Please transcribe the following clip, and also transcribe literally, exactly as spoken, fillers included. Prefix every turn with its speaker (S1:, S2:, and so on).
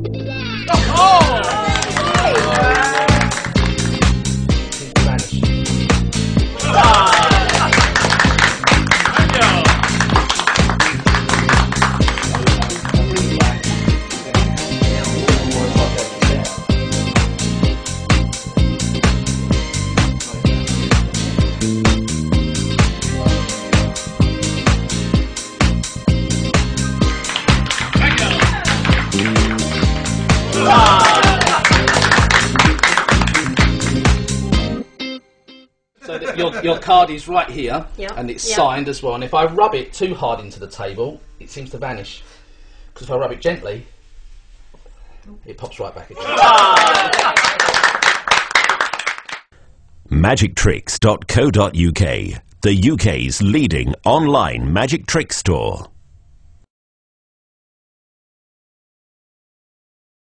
S1: So that your, your card is right here,
S2: yep.
S1: and it's
S2: yep.
S1: signed as well. And if I rub it too hard into the table, it seems to vanish. Because if I rub it gently, it pops right back again.
S3: magic tricks dot co dot U K, the U K's leading online magic trick store.